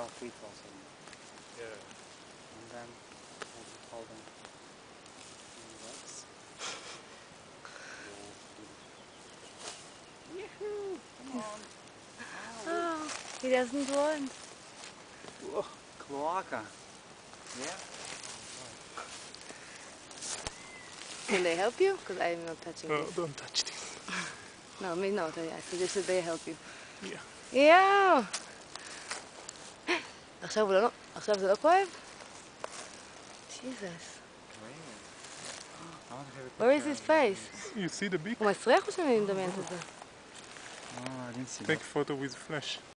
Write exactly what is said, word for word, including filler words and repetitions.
narrow feet also. Yeah. And then we'll just hold them in the legs. Yoo-hoo! Come on! Oh, he doesn't want. Whoa, cloaca. Yeah? Can they help you? Because I'm not touching No, this. don't touch this. No, me not. I suggested they help you. Yeah. יואו! עכשיו הוא לא... עכשיו זה לא כואב? Jesus. Where is his face? You see the beak? הוא מסריח או שאני מדמיינת את זה? Oh, I didn't see Take that. photo with flash.